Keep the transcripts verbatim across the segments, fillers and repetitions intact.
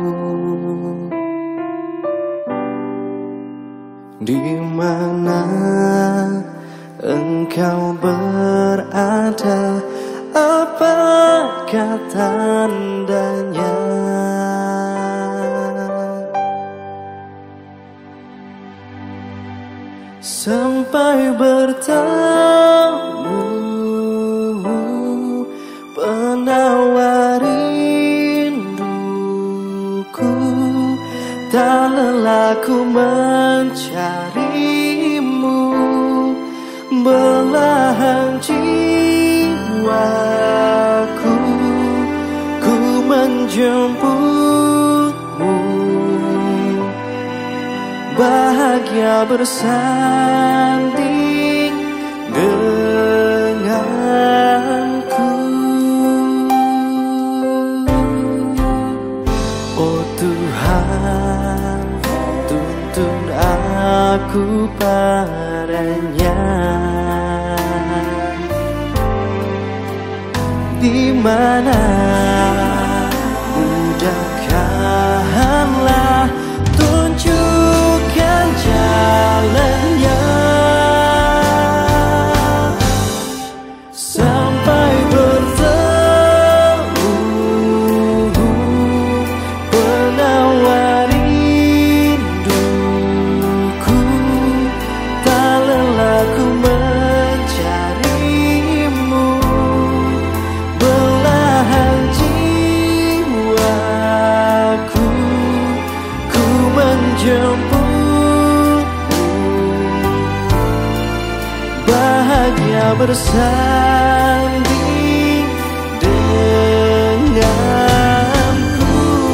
Di mana engkau berada? Apakah tandanya? Sampai bertemu penawar rinduku, tak lelah ku mencarimu, belahan jiwaku, ku menjemputmu, bahagia bersanding denganku. Oh Tuhan, tuntun aku padanya. Di mana mudahkanlah, tunjukkan jalannya, sampai bertemu penawar rinduku, tak lelah ku mencarimu, belahan jiwaku, ku menjemputmu, bahagia bersanding denganku.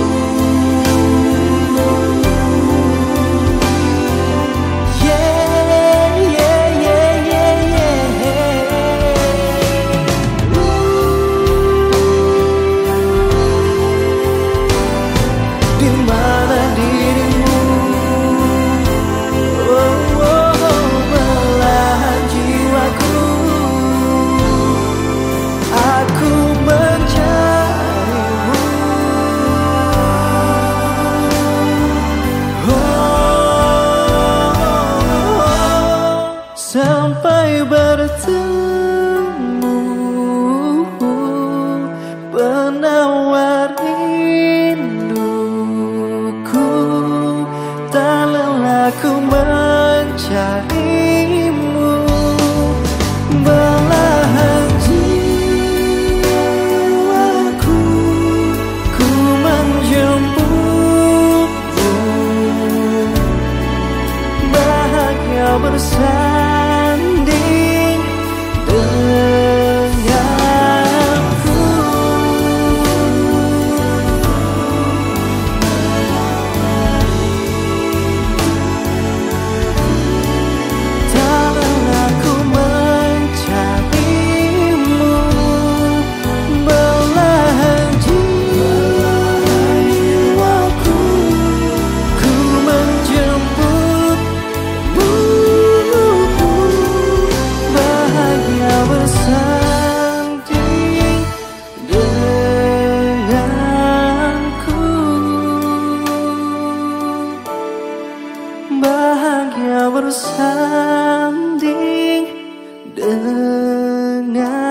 Yeah, yeah, yeah, yeah, yeah. Di mana dirimu? Oh, oh, oh, belahan jiwaku, aku mencarimu. Oh, sampai bertemu penawar rinduku, tak lelah ku mencarimu, belahan jiwaku, ku menjemputmu, bahagia bersanding denganku. Tak lelah ku mencarimu, belahan jiwaku, ku menjemputmu, bahagia bersanding denganku, bahagia bersanding denganku.